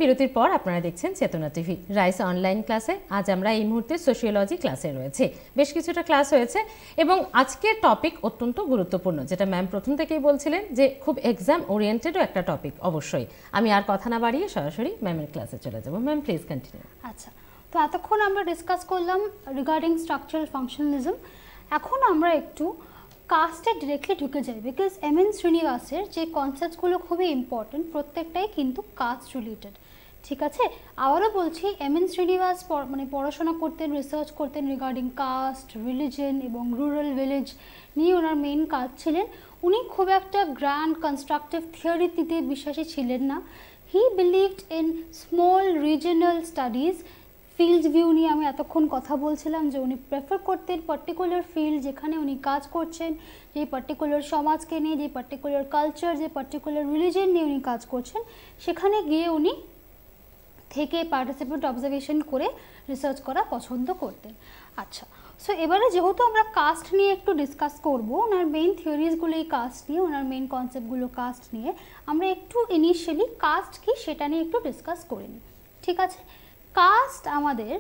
বিরতির পর আপনারা দেখছেন চেতনা টিভি রাইস অনলাইন ক্লাসে। আজ আমরা এই মুহূর্তে সোশিওলজি ক্লাসে রয়েছে, বেশ কিছুটা ক্লাস হয়েছে এবং আজকের টপিক অত্যন্ত গুরুত্বপূর্ণ, যেটা ম্যাম প্রথম থেকেই বলছিলেন যে খুব এক্সাম ওরিয়েন্টেডও একটা টপিক। অবশ্যই আমি আর কথা না বাড়িয়ে সরাসরি ম্যামের ক্লাসে চলে যাব। Ma'am please continue. আচ্ছা, তো এতক্ষণ আমরা ডিসকাস করলাম রিগার্ডিং স্ট্রাকচারাল ফাংশনালিজম। এখন আমরা একটু কাস্টে ডিরেক্টলি ঢুকে যাই, বিকজ এম.এন. শ্রীনিবাসের যে কনসেপ্টসগুলো খুবই ইম্পর্টেন্ট, প্রত্যেকটাই কিন্তু কাস্ট রিলেটেড। ঠিক আছে, আবারও বলছি, এম.এন. শ্রীনিবাস মানে পড়াশোনা করতেন, রিসার্চ করতেন রিগার্ডিং কাস্ট, রিলিজন এবং রুরাল ভিলেজ নিয়ে ওনার মেইন কাজ ছিলেন। উনি খুব একটা গ্র্যান্ড কনস্ট্রাকটিভ থিওরিতে বিশ্বাসী ছিলেন না। He believed in small regional studies. Field view নিয়ে আমি এতক্ষণ কথা বলছিলাম যে উনি প্রেফার করতেন পার্টিকুলার ফিল্ড যেখানে উনি কাজ করছেন, যে পার্টিকুলার সমাজকে নিয়ে, যে পার্টিকুলার কালচার, যে পার্টিকুলার রিলিজন নিয়ে উনি কাজ করছেন, সেখানে গিয়ে উনি থেকে পার্টিসিপেন্ট অবজারভেশন করে রিসার্চ করা পছন্দ করতেন। আচ্ছা, সো এবারে যেহেতু আমরা কাস্ট নিয়ে একটু ডিসকাস করব, ওনার মেইন থিওরিজগুলো এই কাস্ট নিয়ে, ওনার মেইন কনসেপ্টগুলো কাস্ট নিয়ে, আমরা একটু ইনিশিয়ালি কাস্ট কি সেটা নিয়ে একটু ডিসকাস করে নিই। ঠিক আছে, কাস্ট আমাদের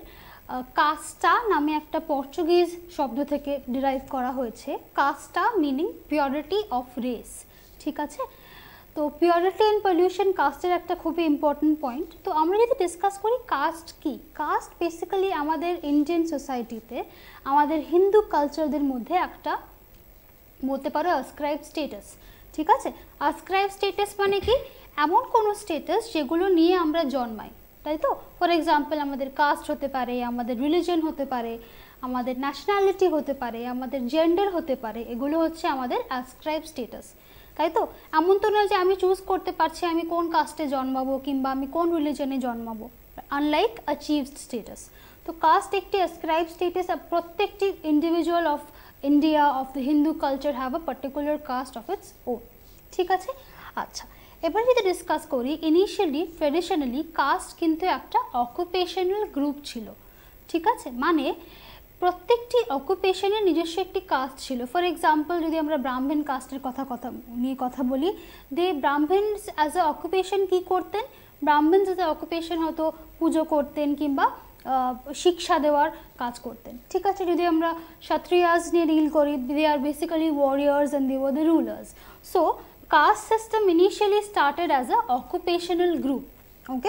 কাস্টা নামে একটা পর্তুগিজ শব্দ থেকে ডিরাইভ করা হয়েছে। কাস্টা মিনিং পিওরিটি অফ রেস। ঠিক আছে, তো পিওরিটি অ্যান্ড পলিউশন কাস্টের একটা খুবই ইম্পর্টেন্ট পয়েন্ট। তো আমরা যদি ডিসকাস করি কাস্ট কি, কাস্ট বেসিক্যালি আমাদের ইন্ডিয়ান সোসাইটিতে, আমাদের হিন্দু কালচারদের মধ্যে একটা বলতে পারো আসক্রাইব স্টেটাস। ঠিক আছে, আসক্রাইব স্টেটাস মানে কি, এমন কোনো স্টেটাস যেগুলো নিয়ে আমরা জন্মাই, তাই তো? ফর এক্সাম্পল আমাদের কাস্ট হতে পারে, আমাদের রিলিজন হতে পারে, আমাদের ন্যাশনালিটি হতে পারে, আমাদের জেন্ডার হতে পারে, এগুলো হচ্ছে আমাদের আসক্রাইব স্টেটাস, তাই তো? এমন তো নয় যে আমি চুজ করতে পারছি আমি কোন কাস্টে জন্মাবো কিংবা আমি কোন রিলিজনে জন্মাবো, আনলাইক অ্যাচিভড স্টেটাস। তো কাস্ট একটি আসক্রাইব স্টেটাস। প্রত্যেকটি individual of India, of the Hindu culture have a particular caste of its own. ঠিক আছে, আচ্ছা, এবার যদি ডিসকাস করি, ইনিশিয়ালি ট্রেডিশনালি কাস্ট কিন্তু একটা অকুপেশনাল গ্রুপ ছিল। ঠিক আছে, মানে প্রত্যেকটি অকুপেশনের নিজস্ব একটি কাস্ট ছিল। ফর এক্সাম্পল যদি আমরা ব্রাহ্মণ কাস্টের কথা বলি, দে ব্রাহ্মণস অ্যাজ আ অকুপেশন কী করতেন, ব্রাহ্মণস অ্যাজ আ অকুপেশন হয়তো পুজো করতেন কিংবা শিক্ষা দেওয়ার কাজ করতেন। ঠিক আছে, যদি আমরা ক্ষত্রিয়াস নিয়ে ডিল করি, they are basically warriors and they were the rulers. So caste system initially started as a occupational group. Okay,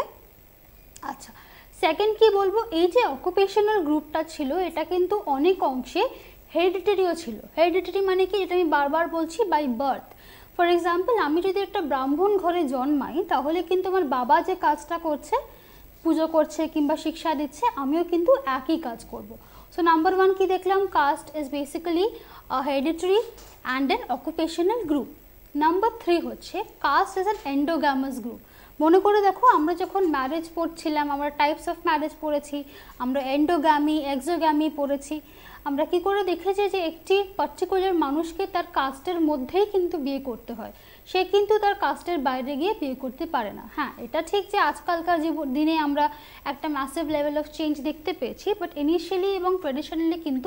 আচ্ছা, সেকেন্ড কি বলবো, এই যে অকুপেশনাল গ্রুপটা ছিল এটা কিন্তু অনেক অংশে হেরিডিটারিও ছিল। হেরিডিটারি মানে কি, যেটা আমি বারবার বলছি, বাই বার্থ। ফর এক্সাম্পল আমি যদি একটা ব্রাহ্মণ ঘরে জন্মাই, তাহলে কিন্তু আমার বাবা যে কাজটা করছে, পুজো করছে কিংবা শিক্ষা দিচ্ছে, আমিও কিন্তু একই কাজ করব। সো নাম্বার ওয়ান কি দেখলাম, caste is basically hereditary and an occupational group. Number three হচ্ছে caste is an endogamous group. মনে করে দেখো, আমরা যখন ম্যারেজ পড়ছিলাম, আমরা টাইপস অফ ম্যারেজ পড়েছি, আমরা এন্ডোগ্যামি, এক্সোগ্যামি পড়েছি। আমরা কি করে দেখেছি যে একটি পার্টিকুলার মানুষকে তার কাস্টের মধ্যেই কিন্তু বিয়ে করতে হয়, সে কিন্তু তার কাস্টের বাইরে গিয়ে বিয়ে করতে পারে না। হ্যাঁ, এটা ঠিক যে আজকালকার দিনে আমরা একটা ম্যাসিভ লেভেল অফ চেঞ্জ দেখতে পেয়েছি, বাট ইনিশিয়ালি এবং ট্রেডিশনালি কিন্তু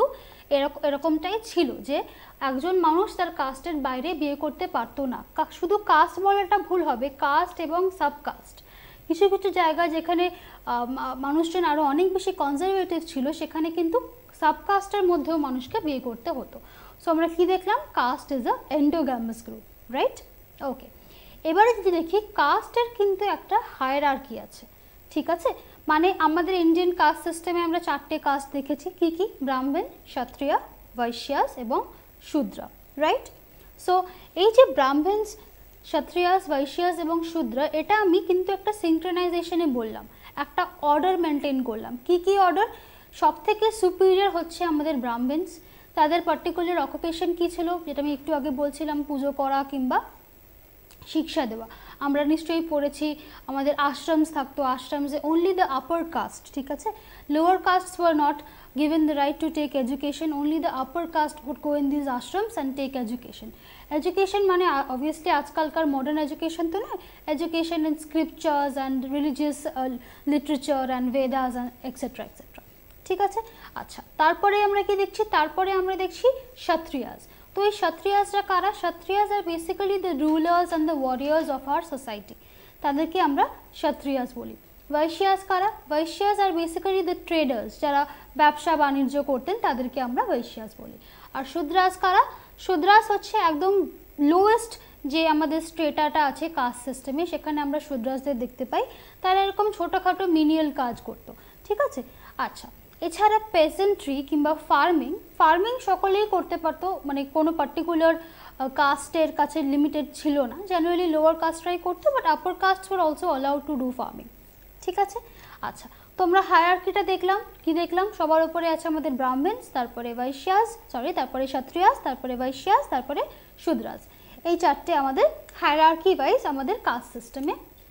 এরকমটাই ছিল যে একজন মানুষ তার কাস্টের বাইরে বিয়ে করতে পারতো না। শুধু কাস্ট বলাটা ভুল হবে, কাস্ট এবং সাবকাস্ট। কিছু কিছু জায়গা যেখানে মানুষজন আরও অনেক বেশি কনজারভেটিভ ছিল, সেখানে কিন্তু সাবকাস্টের মধ্যেও মানুষকে বিয়ে করতে হতো। সো আমরা কি দেখলাম, caste is a endogamous group, right? Okay, এবারে যদি দেখি কাস্টের কিন্তু একটা হায়ারার্কি আছে। ঠিক আছে, মানে আমাদের ইন্ডিয়ান কাস্ট সিস্টেমে আমরা চারটে কাস্ট দেখেছি, কি কি, ব্রাহ্মণ, ক্ষত্রিয়, বৈশ্যাস এবং শূদ্র, রাইট? সো এই যে ব্রাহ্মণস, ক্ষত্রিয়াস, বৈশ্যাস এবং শূদ্র, এটা আমি কিন্তু একটা সিনক্রোনাইজেশনে বললাম, একটা অর্ডার মেনটেন করলাম। কি কি অর্ডার? সব থেকে সুপিরিয়র হচ্ছে আমাদের ব্রাহ্মণস। তাদের পার্টিকুলার অকুপেশন কী ছিল, যেটা আমি একটু আগে বলছিলাম, পুজো করা কিংবা শিক্ষা দেওয়া। আমরা নিশ্চয়ই পড়েছি, আমাদের আশ্রমস থাকতো, আশ্রমসে অনলি দ্য আপার কাস্ট, ঠিক আছে, lower castes were not given the right to take education, only the upper caste would go in these ashrams and take education. Education মানে obviously আজকালকার modern education তো না, education in scriptures and religious literature and Vedas and etc. etc. ঠিক আছে, আচ্ছা, তারপরে আমরা কি দেখছি, তারপরে আমরা দেখছি ক্ষত্রিয়াস। তো এই ক্ষত্রিয়াসরা কারা? Kshatriyas are basically the rulers and the warriors of our society, তাদেরকে আমরা ক্ষত্রিয়াস বলি। ভাইশ্যাস কারা? Vaishyas are basically the traders, যারা ব্যবসা বাণিজ্য করতেন তাদেরকে আমরা ভাইশ্যাস বলি। আর শূদ্রাস কারা? শূদ্রাস হচ্ছে একদম লোয়েস্ট যে আমাদের স্ট্রেটাটা আছে কাস্ট সিস্টেমে, সেখানে আমরা শূদ্রাসদের দেখতে পাই। তারা এরকম ছোটোখাটো মিনিয়াল কাজ করতো, ঠিক আছে। আচ্ছা, এছাড়া পেজেন্ট্রি কিংবা ফার্মিং সকলেই করতে পারতো, মানে কোনো পার্টিকুলার কাস্টের কাছে লিমিটেড ছিল না, জেনারেলি লোয়ার কাস্টরাই করতো, but upper caste were also allowed to do farming, ঠিক আছে। আচ্ছা, তোমরা হায়ারার্কিটা দেখলাম, কি দেখলাম? সবার উপরে আছে আমাদের ব্রাহ্মণস, তারপরে তারপরে ক্ষত্রিয়াস, তারপরে ভাইশ্যাস, তারপরে শূদ্রাস। এই চারটে আমাদের হায়ারার্কি ওয়াইজ আমাদের কাস্ট সিস্টেমে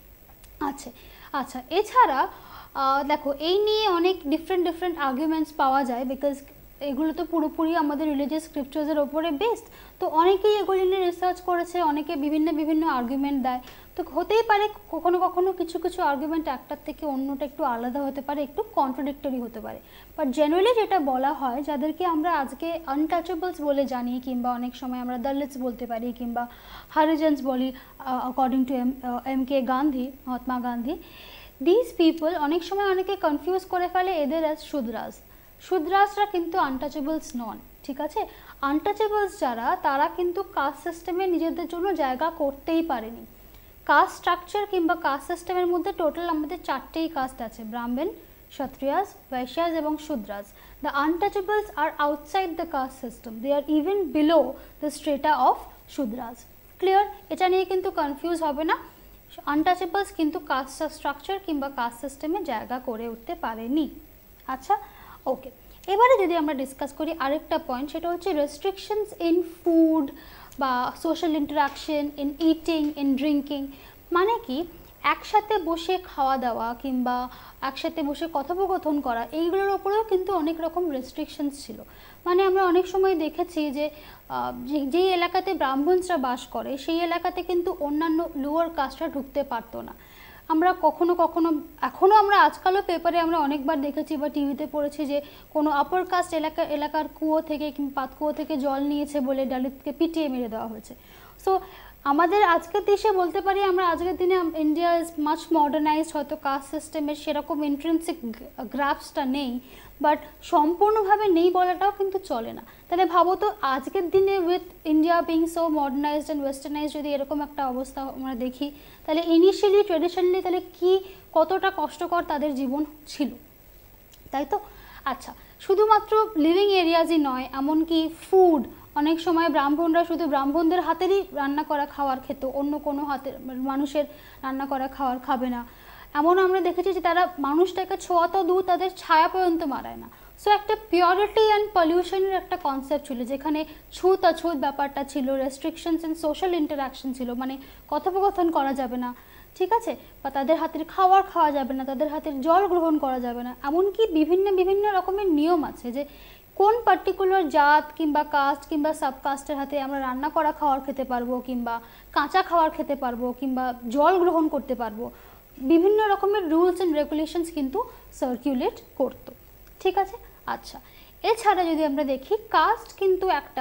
আছে। আচ্ছা, এছাড়া দেখো এই নিয়ে অনেক ডিফারেন্ট আর্গুমেন্টস পাওয়া যায়, বিকজ এগুলো তো পুরোপুরি আমাদের রিলিজিয়াস স্ক্রিপচার্সের ওপরে বেসড। তো অনেকেই এগুলো নিয়ে রিসার্চ করেছে, অনেকে বিভিন্ন আর্গুমেন্ট দেয়। তো হতেই পারে কখনো কিছু আর্গুমেন্ট একটার থেকে অন্যটা একটু আলাদা হতে পারে, একটু কন্ট্রাডিক্টরি হতে পারে। বাট জেনারেলি যেটা বলা হয়, যাদেরকে আমরা আজকে আনটাচেবলস বলে জানি, কিংবা অনেক সময় আমরা দলিতস বলতে পারি, কিংবা হরিজনস বলি according to MK Gandhi, Mahatma Gandhi, this people অনেক সময় অনেকে কনফিউজ করে ফেলে এদের অ্যাজ শূদ্রাসরা কিন্তু আনটাচেবলস নন, ঠিক আছে। আনটাচেবলস যারা, তারা কিন্তু কাস্ট সিস্টেমে নিজেদের জন্য জায়গা করতেই পারেনি। কাস্ট স্ট্রাকচার কিংবা কাস্ট সিস্টেমের মধ্যে টোটাল আমাদের চারটেই কাস্ট আছে, ব্রাহ্মণ, ক্ষত্রিয়াস, ভাইশ্যাস এবং Shudras. The untouchables are outside the caste system, they are even below the strata of Shudras. Clear? এটা নিয়ে কিন্তু কনফিউজ হবে না। আনটাচেবলস কিন্তু কাস্ট স্ট্রাকচার কিংবা কাস্ট সিস্টেমে জায়গা করে উঠতে পারেনি। আচ্ছা, ওকে, এবারে যদি আমরা ডিসকাস করি আরেকটা পয়েন্ট, সেটা হচ্ছে রেস্ট্রিকশনস ইন ফুড বা social interaction, in eating, in drinking. মানে কি, একসাথে বসে খাওয়া দাওয়া কিংবা একসাথে বসে কথোপকথন করা, এইগুলোর ওপরেও কিন্তু অনেক রকম রেস্ট্রিকশনস ছিল। মানে আমরা অনেক সময় দেখেছি যে যেই এলাকাতে ব্রাহ্মণসরা বাস করে, সেই এলাকাতে কিন্তু অন্যান্য লোয়ার কাস্টরা ঢুকতে পারতো না। আমরা কখনো এখনও আমরা আজকালও পেপারে আমরা অনেকবার দেখেছি বা টিভিতে পড়েছি যে কোনো আপার কাস্ট এলাকার কুয়ো থেকে কিংবা পাতকুয়ো থেকে জল নিয়েছে বলে দলিতকে পিটিয়ে মেরে দেওয়া হয়েছে। সো আমাদের আজকের দেশে বলতে পারি আমরা আজকের দিনে ইন্ডিয়া ইজ মাচ মডার্নাইজড, হয়তো কাস্ট সিস্টেমের সেরকম ইন্ট্রিনসিক গ্রাফসটা নেই, বাট সম্পূর্ণভাবে নেই বলাটাও কিন্তু চলে না। তাহলে ভাবো তো, আজকের দিনে with India being so modernized and westernized যদি এরকম একটা অবস্থা আমরা দেখি, তাহলে ইনিশিয়ালি ট্রেডিশনালি তাহলে কতটা কষ্টকর তাদের জীবন ছিল, তাই তো। আচ্ছা, শুধুমাত্র লিভিং এরিয়াজই নয়, এমনকি ফুড, অনেক সময় ব্রাহ্মণরা শুধু ব্রাহ্মণদের হাতেরই রান্না করা খাবার খেত, অন্য কোনো হাতের মানুষের রান্না করা খাবার খাবে না। এমন আমরা দেখেছি যে তারা মানুষটাকে ছোঁয়া তো দূর, তাদের ছায়া পর্যন্ত মারায় না। সো একটা পিওরিটি অ্যান্ড পলিউশনের একটা কনসেপ্ট ছিল, যেখানে ছুত অছুত ব্যাপারটা ছিল, রেস্ট্রিকশনস অ্যান্ড সোশ্যাল ইন্টারাকশন ছিল, মানে কথোপকথন করা যাবে না, ঠিক আছে, বা তাদের হাতের খাবার খাওয়া যাবে না, তাদের হাতের জল গ্রহণ করা যাবে না। এমনকি বিভিন্ন রকমের নিয়ম আছে যে কোন পার্টিকুলার জাত কিংবা কাস্ট কিংবা সাবকাস্টের হাতে আমরা রান্না করা খাবার খেতে পারবো, কিংবা কাঁচা খাবার খেতে পারবো, কিংবা জল গ্রহণ করতে পারবো। বিভিন্ন রকমের রুলস অ্যান্ড রেগুলেশনস কিন্তু সার্কুলেট করতো, ঠিক আছে। আচ্ছা, এছাড়া যদি আমরা দেখি, কাস্ট কিন্তু একটা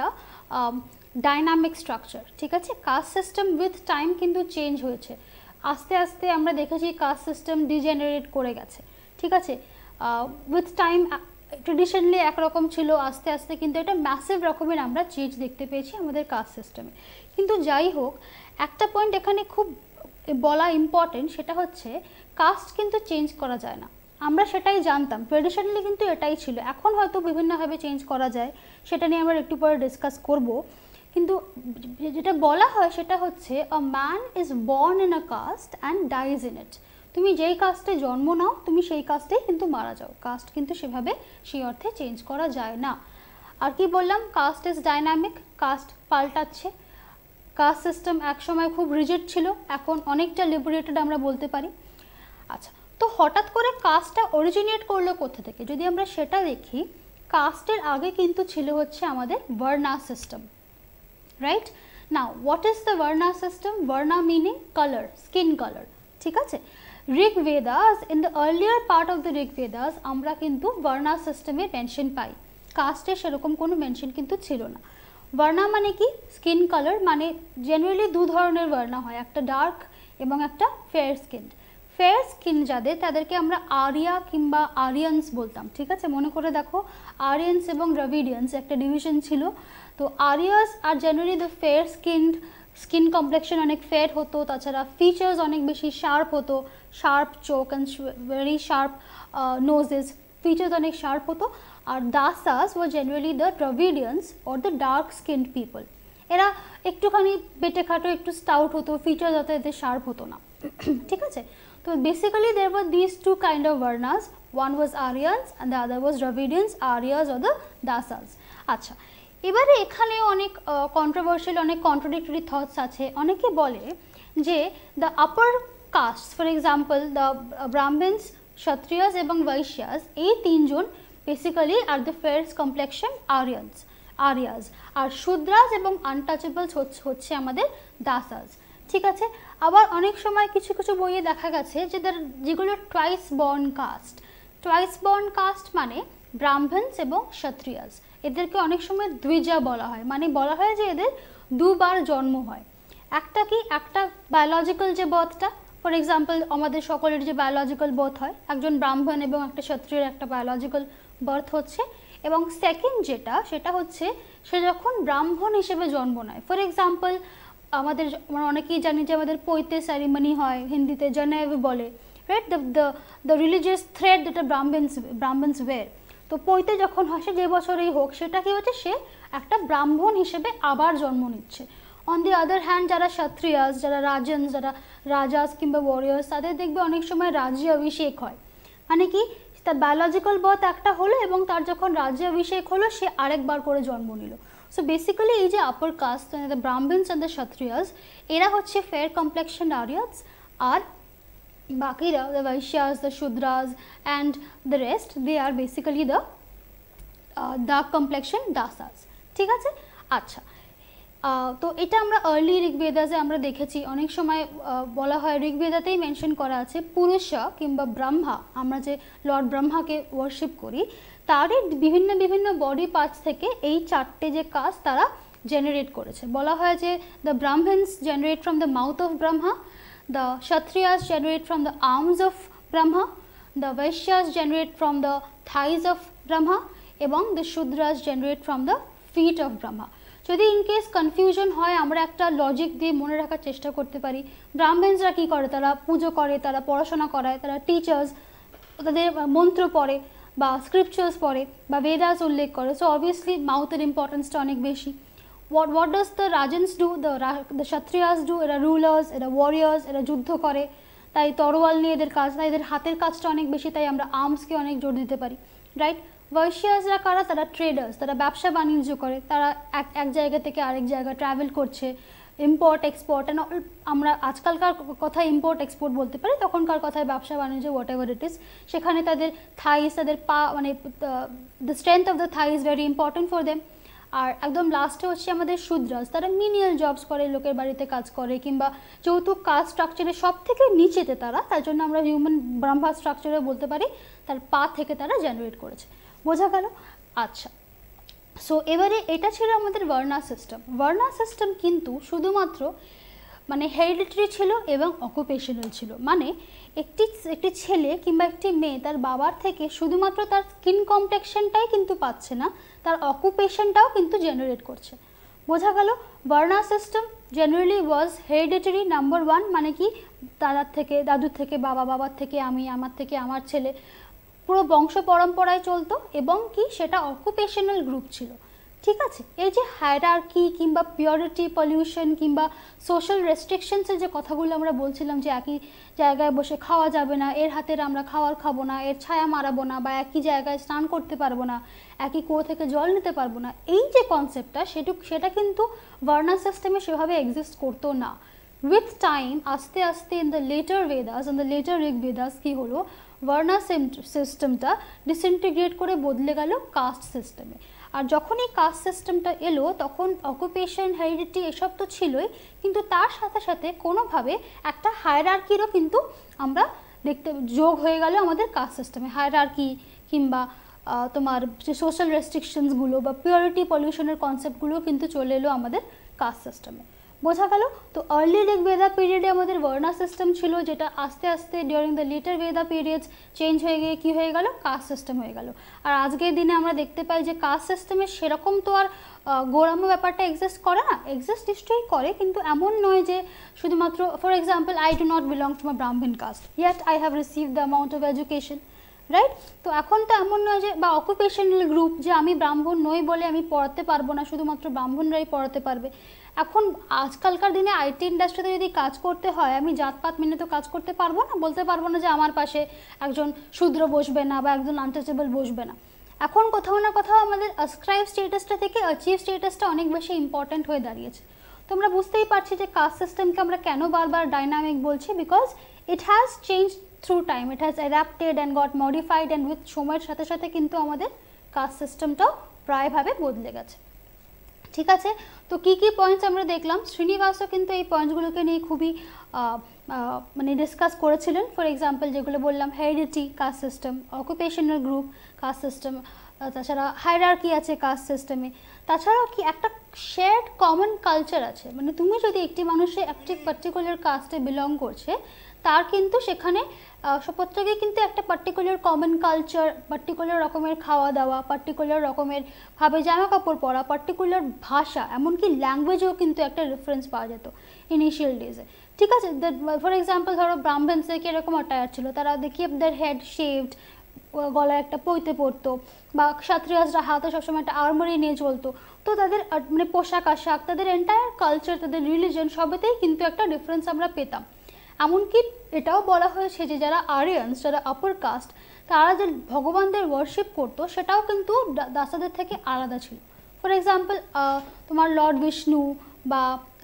ডাইনামিক স্ট্রাকচার, ঠিক আছে। কাস্ট সিস্টেম উইথ টাইম কিন্তু চেঞ্জ হয়েছে, আস্তে আস্তে আমরা দেখেছি কাস্ট সিস্টেম ডিজেনারেট করে গেছে, ঠিক আছে। উইথ টাইম ট্রেডিশনালি একরকম ছিল, আস্তে আস্তে কিন্তু এটা ম্যাসিভ রকমের আমরা চেঞ্জ দেখতে পেয়েছি আমাদের কাস্ট সিস্টেমে। কিন্তু যাই হোক, একটা পয়েন্ট এখানে খুব বলা ইম্পর্টেন্ট, সেটা হচ্ছে কাস্ট কিন্তু চেঞ্জ করা যায় না। আমরা সেটাই জানতাম, ট্রেডিশনালি কিন্তু এটাই ছিল। এখন হয়তো বিভিন্নভাবে চেঞ্জ করা যায়, সেটা নিয়ে আমরা একটু পরে ডিসকাস করব। কিন্তু যেটা বলা হয় সেটা হচ্ছে, a man is born in a caste and dies in it. তুমি যেই কাস্টে জন্ম নাও, তুমি সেই কাস্টেই কিন্তু মারা যাও। কাস্ট কিন্তু সেভাবে সেই অর্থে চেঞ্জ করা যায় না। আর কি বললাম, কাস্ট ইজ ডাইনামিক, কাস্ট পাল্টাচ্ছে। কাস্ট সিস্টেম একসময় খুব রিজিড ছিল, এখন অনেকটা লিবারেটেড আমরা বলতে পারি। আচ্ছা, তো হঠাৎ করে কাস্টটা অরিজিনেট করলো কোথা থেকে, যদি আমরা সেটা দেখি, কাস্টের আগে কিন্তু ছিল হচ্ছে আমাদের varna system, right. Now what is the varna system? Varna meaning colour, skin colour, ঠিক আছে। Rigvedas, in the earlier part of the Rigvedas আমরা কিন্তু বর্ণা সিস্টেমের মেনশন পাই, কাস্টের সেরকম কোনো মেনশন কিন্তু ছিল না। বর্ণা মানে কি? স্কিন কালার, মানে জেনারেলি দু ধরনের বর্ণা হয়, একটা ডার্ক এবং একটা ফেয়ার স্কিন। ফেয়ার স্কিন যাদের তাদেরকে আমরা আরিয়া কিংবা আরিয়ান্স বলতাম, ঠিক আছে? মনে করে দেখো, আরিয়ান্স এবং দ্রাভিডিয়ান্স একটা ডিভিশন ছিল। তো Aryas are generally the fair skin complexion অনেক ফেয়ার হতো, তাছাড়া ফিচার্স অনেক বেশি শার্প হতো, শার্প চোক and very sharp noses, features অনেক শার্প হতো। আর Dasas were generally the Dravidians or the dark skinned people, এরা একটুখানি বেটে খাটো, একটু স্টাউট হতো, ফিচার্স অত এতে শার্প হতো না, ঠিক আছে? তো basically there were these two kind of varnas, one was Aryans and the other was Dravidians, Aryas or the Dasas। আচ্ছা, এবারে এখানে অনেক কন্ট্রোভার্সিয়াল, অনেক কন্ট্রাডিক্টরি থটস আছে। অনেকে বলে যে the upper caste, for example the Brahmins, Kshatriyas এবং বৈশ্যাস, এই তিনজন basically are the fairs complexion Aryas, আর শূদ্রাস এবং আনটাচেবলস হচ্ছে আমাদের দাসাস, ঠিক আছে? আবার অনেক সময় কিছু কিছু বইয়ে দেখা গেছে যে যেগুলো টুয়াইস বর্ন কাস্ট মানে ব্রাহ্মণস এবং ক্ষত্রিয়াস, এদেরকে অনেক সময় দ্বিজা বলা হয়, মানে বলা হয় যে এদের দুবার জন্ম হয়। একটা কি, একটা বায়োলজিক্যাল যে বার্থটা, ফর এক্সাম্পল আমাদের সকলের যে বায়োলজিক্যাল বার্থ হয়, একজন ব্রাহ্মণ এবং একটা ক্ষত্রিয়ের একটা বায়োলজিক্যাল বার্থ হচ্ছে, এবং সেকেন্ড যেটা, সেটা হচ্ছে সে যখন ব্রাহ্মণ হিসেবে জন্ম নেয়। ফর এক্সাম্পল আমরা অনেকেই জানি যে আমাদের পৈতে সেরিমনি হয়, হিন্দিতে জনেভ বলে, রাইট? দ্য রিলিজিয়াস থ্রেড যেটা ব্রাহ্মণস ওয়্যার। তো পৈতে যখন হয়, সে যে বছরেই হোক, সেটা কি হচ্ছে, সে একটা ব্রাহ্মণ হিসেবে আবার জন্ম নিচ্ছে। অন দি আদার হ্যান্ড যারা ক্ষত্রিয়াস, যারা রাজন্স, যারা রাজাস কিংবা ওয়ারিয়ার্স, তাদের দেখবে অনেক সময় রাজ্য অভিষেক হয়, মানে কি তার বায়োলজিক্যাল বার্থ একটা হলো এবং তার যখন রাজ্য অভিষেক হলো সে আরেকবার করে জন্ম নিল। সো বেসিক্যালি এই যে upper caste, the Brahmins and the Kshatriyas, এরা হচ্ছে ফেয়ার কমপ্লেক্সন আরিয়াস, আর বাকিরা the Vaishyas, the Shudras and the rest, they are basically the dark complexion Dasas, ঠিক আছে? আচ্ছা, তো এটা আমরা আর্লি ঋগ্বেদাসে আমরা দেখেছি, অনেক সময় বলা হয়, ঋগ্বেদাতেই মেনশন করা আছে, পুরুষা কিংবা ব্রহ্মা, আমরা যে লর্ড ব্রহ্মাকে ওয়ার্শিপ করি, তারই বিভিন্ন বিভিন্ন বডি পার্টস থেকে এই চারটে যে কাস্ট তারা জেনারেট করেছে। বলা হয় যে the Brahmins generate from the mouth of Brahma, the Kshatriyas generate from the arms of Brahma, the Vaishyas generate from the thighs of Brahma, এবং the Shudras generate from the feet of Brahma. যদি ইনকেস কনফিউশন হয়, আমরা একটা লজিক দিয়ে মনে রাখার চেষ্টা করতে পারি। ব্রাহ্মণসরা কী করে, তারা পুজো করে, তারা পড়াশোনা করায়, তারা টিচার্স, তাদের মন্ত্র পড়ে বা স্ক্রিপচার্স পড়ে বা বেদাস উল্লেখ করে। সো অবভিয়াসলি মাউথের ইম্পর্টেন্সটা অনেক বেশি। what does the Rajans do, the Kshatriyas do, এরা রুলার্স, এরা ওয়ারিয়ার্স, এরা যুদ্ধ করে, তাই তরোয়াল নিয়ে এদের কাজ, তাই এদের হাতের কাজটা অনেক বেশি, তাই আমরা আর্মসকে অনেক জোর দিতে পারি, রাইট? বৈশ্যাসরা কারা, তারা ট্রেডার্স, তারা ব্যবসা বাণিজ্য করে, তারা এক জায়গা থেকে আরেক জায়গায় ট্রাভেল করছে, ইম্পোর্ট এক্সপোর্ট, অ্যান্ড আমরা আজকালকার কথায় ইম্পোর্ট এক্সপোর্ট বলতে পারি, তখনকার কথায় ব্যবসা বাণিজ্য, হোয়াট এভার ইট ইজ। সেখানে তাদের থাইস, তাদের পা, মানে the strength of the thigh is very important for them. আর একদম লাস্টে হচ্ছে আমাদের শূদ্রাস, তারা মিনিয়াল জবস করে, লোকের বাড়িতে কাজ করে, কিংবা যৌতুক কাস্ট স্ট্রাকচারের সব থেকে নিচেতে তারা, তার জন্য আমরা হিউম্যান ব্রহ্মা স্ট্রাকচারে বলতে পারি, তার পা থেকে তারা জেনারেট করেছে। বোঝা গেল? আচ্ছা, সো এবারে এটা ছিল আমাদের বর্ণা সিস্টেম, কিন্তু শুধুমাত্র মানে হেরিডিটারি ছিল এবং অকুপেশনাল ছিল। মানে একটি ছেলে কিংবা একটি মেয়ে তার বাবার থেকে শুধুমাত্র তার স্কিন কমপ্লেক্সনটাই কিন্তু পাচ্ছে না, তার অকুপেশনটাও কিন্তু জেনারেট করছে। বোঝা গেল? Varna system generally was hereditary, number one, মানে কি দাদার থেকে, দাদুর থেকে বাবা, বাবার থেকে আমি, আমার থেকে আমার ছেলে, পুরো বংশ পরম্পরায় চলতো, এবং কি সেটা অকুপেশনাল গ্রুপ ছিল, ঠিক আছে? এই যে হায়ারার্কি কিংবা পিওরিটি, পলিউশন কিংবা সোশ্যাল রেস্ট্রিকশনসের যে কথাগুলো আমরা বলছিলাম, যে একই জায়গায় বসে খাওয়া যাবে না, এর হাতের আমরা খাবার খাবো না, এর ছায়া মারাবো না, বা একই জায়গায় স্নান করতে পারবো না, একই কুয়ো থেকে জল নিতে পারবো না, এই যে কনসেপ্টটা, সেটা কিন্তু বর্ণা সিস্টেমে সেভাবে এক্সিস্ট করতো না। উইথ টাইম, আস্তে আস্তে in the later Vedas, in the later Rigvedas কী হলো, বর্ণা সিস্টেমটা ডিসইন্টিগ্রেট করে বদলে গেল কাস্ট সিস্টেমে। আর যখন এই কাস্ট সিস্টেমটা এলো, তখন অকুপেশন, হেরিডিটি এসব তো ছিলই, কিন্তু তার সাথে সাথে কোনোভাবে একটা হায়ারার্কিরও কিন্তু আমরা দেখতে যোগ হয়ে গেল আমাদের কাস্ট সিস্টেমে। হায়ারার্কি কিংবা তোমার যে সোশ্যাল রেস্ট্রিকশনসগুলো বা পিওরিটি, পলিউশনের কনসেপ্টগুলো কিন্তু চলে এলো আমাদের কাস্ট সিস্টেমে। বোঝা গেল? তো আর্লি ঋগ্বেদা পিরিয়ডে আমাদের বর্ণা সিস্টেম ছিল, যেটা আস্তে আস্তে during the later Veda periods change হয়ে গিয়ে কী হয়ে গেল, কাস্ট সিস্টেম হয়ে গেল। আর আজকের দিনে আমরা দেখতে পাই যে কাস্ট সিস্টেমে সেরকম তো আর গৌরাম্য ব্যাপারটা এক্সিস্ট করে না, এক্সিস্ট নিশ্চয়ই করে, কিন্তু এমন নয় যে শুধুমাত্র, for example I do not belong to my Brahmin caste, yet I have received the amount of education, right? তো এখন তো এমন নয় যে, বা অকুপেশনাল গ্রুপ, যে আমি ব্রাহ্মণ নই বলে আমি পড়াতে পারবো না, শুধুমাত্র ব্রাহ্মণরাই পড়াতে পারবে। এখন আজকালকার দিনে আইটি ইন্ডাস্ট্রিতে যদি কাজ করতে হয়, আমি জাতপাত মেনে তো কাজ করতে পারবো না, বলতে পারবো না যে আমার পাশে একজন শূদ্র বসবে না বা একজন আনটাচেবল বসবে না। এখন কোথাও না কোথাও আমাদের আসক্রাইব স্টেটাসটা থেকে অ্যাচিভ স্টেটাসটা অনেক বেশি ইম্পর্ট্যান্ট হয়ে দাঁড়িয়েছে। তো আমরা বুঝতেই পারছি যে কাস্ট সিস্টেমকে আমরা কেন বারবার ডাইনামিক বলছি, because it has change through time, it has adapted and got modified, and with সময়ের সাথে সাথে কিন্তু আমাদের কাস্ট সিস্টেমটাও প্রায়ভাবে বদলে গেছে। ঠিক আছে, তো কী কী পয়েন্টস আমরা দেখলাম, শ্রীনিবাসও কিন্তু এই পয়েন্টসগুলোকে নিয়ে খুবই মানে ডিসকাস করেছিলেন। ফর এক্সাম্পল যেগুলো বললাম, heredity caste system, occupational group caste system, তাছাড়া হায়ারার্কি আছে কাস্ট সিস্টেমে, তাছাড়াও কি একটা শেয়ার্ড কমন কালচার আছে, মানে তুমি যদি একটি মানুষের একটি পার্টিকুলার কাস্টে বিলং করছে, তার কিন্তু সেখানে প্রত্যেকেই কিন্তু একটা পার্টিকুলার কমন কালচার, পার্টিকুলার রকমের খাওয়া দাওয়া, পার্টিকুলার রকমের ভাবে জামা কাপড় পরা, পার্টিকুলার ভাষা, এমনকি ল্যাঙ্গুয়েজেও কিন্তু একটা রেফারেন্স পাওয়া যেত ইনিশিয়াল ডেজে। ঠিক আছে, ফর এক্সাম্পল ধরো ব্রাহ্মণসে কীরকম অ্যাটায়ার ছিল, তারা দেখিয়ে দের হেড শেভড, গলায় একটা পৈতে পরতো, বা ক্ষত্রিয়াসরা হাতে সবসময় একটা আর্মারি নিয়ে চলতো। তো তাদের মানে পোশাক আশাক, তাদের এন্টায়ার কালচার, তাদের রিলিজন, সবেতেই কিন্তু একটা ডিফারেন্স আমরা পেতাম। এমনকি এটাও বলা হয়েছে যে যারা আরিয়ানস, যারা আপার কাস্ট, তারা যে ভগবানদের ওয়ার্শিপ করতো, সেটাও কিন্তু দাসাদের থেকে আলাদা ছিল। ফর এক্সাম্পল তোমার লর্ড বিষ্ণু বা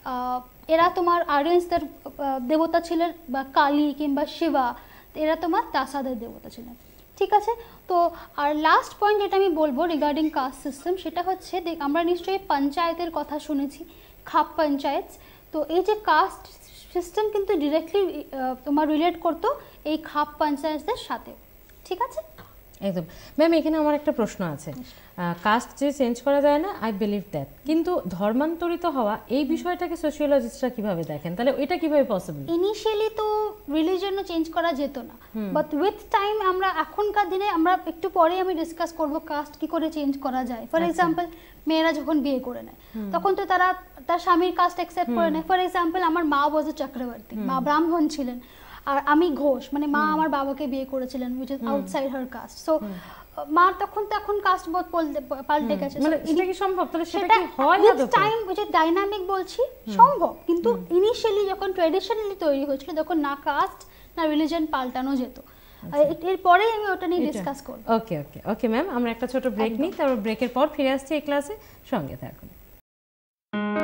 এরা তোমার আরিয়ান্সদের দেবতা ছিলেন, বা কালী কিংবা শিবা, এরা তোমার দাসাদের দেবতা ছিলেন। ঠিক আছে, তো আর লাস্ট পয়েন্ট যেটা আমি বলবো রিগার্ডিং কাস্ট সিস্টেম, সেটা হচ্ছে আমরা নিশ্চয়ই পঞ্চায়েতের কথা শুনেছি, খাপ পঞ্চায়েত। তো এই যে কাস্ট সিস্টেম কিন্তু ডিরেক্টলি তোমার রিলেট করতো এই খাপ পঞ্চায়েতদের সাথে। ঠিক আছে, একদম। ম্যাম এখানে আমার একটা প্রশ্ন আছে, কাস্ট যে চেঞ্জ করা যায় না, আই বিলিভ দ্যাট, কিন্তু ধর্মান্তরিত হওয়া এই বিষয়টাকে সোশিওলজিস্টরা কিভাবে দেখেন, তাহলে এটা কিভাবে পসিবল? ইনিশিয়ালি তো রিলিজিয়নও চেঞ্জ করা যেত না, বাট উইথ টাইম আমরা এখনকার দিনে, আমরা একটু পরে আমি ডিসকাস করব কাস্ট কি করে চেঞ্জ করা যায়। ফর এক্সাম্পল মেয়েরা যখন বিয়ে করে নেয়, তখন তো তারা তার স্বামীর কাস্ট অ্যাকসেপ্ট করে নেয়। ফর এক্সাম্পল আমার মা ওয়াজ এ চক্রবর্তী, মা ব্রাহ্মণ ছিলেন, আর আমি ঘোষ, মানে মা আমার বাবাকে বিয়ে করেছিলেন, which is outside her caste. So মা তখন কাস্ট বোধ পাল্টে গেছে, মানে এটা কি সম্ভব? তাহলে সেটা কি হয় না? উইথ টাইম যে ডাইনামিক বলছি সম্ভব, কিন্তু ইনিশিয়ালি যখন ট্র্যাডিশনালি তৈরি হয়েছিল, তখন না কাস্ট না রিলিজিয়ন পাল্টানো যেত। এরপরে আমি ওটা নিয়ে ডিসকাস করব। ওকে ওকে ওকে ম্যাম, আমরা একটা ছোট ব্রেক নিই, তারপর ব্রেকের পর ফিরে আসছি এই ক্লাসে, সঙ্গে থাকুন।